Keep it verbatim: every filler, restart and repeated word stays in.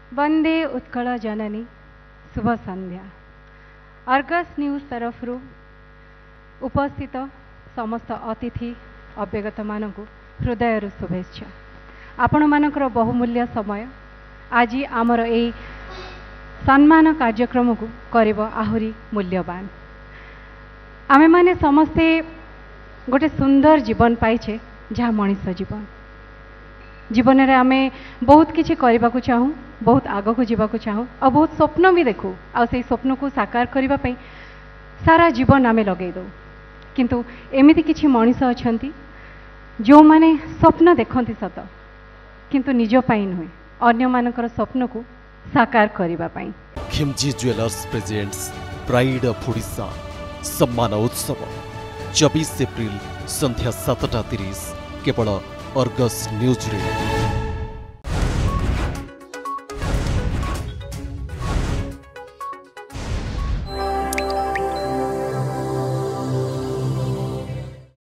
वंदे उत्कल जननी शुभ संध्या। अर्गस न्यूज तरफ उपस्थित समस्त अतिथि अभ्यागत मानक हृदय शुभेच्छा। आपण मानकर बहुमूल्य समय आज आमर ए सम्मान कार्यक्रम को करिब आहुरी मूल्यवान। आमे माने समस्ते गोटे सुंदर जीवन पाइछे जहाँ मनीष जीवन जीवन रे आमे बहुत किछि करबा को चाहू, बहुत आग को जीवा को चाहू और बहुत स्वप्न भी देखू आ से स्वप्न को साकार करबा पई सारा जीवन आमे लगे दो। किंतु एमिति किछि मनीष अछंती जो माने स्वप्न देखंती सत किंतु निज पई नुहे अन्य मानकर स्वप्न को साकार करबा पई। Khimji jewellers presents pride of Odisha सम्मान उत्सव चौबीस एप्रिल संध्या सातटा तीस केवल अर्गस न्यूज रे।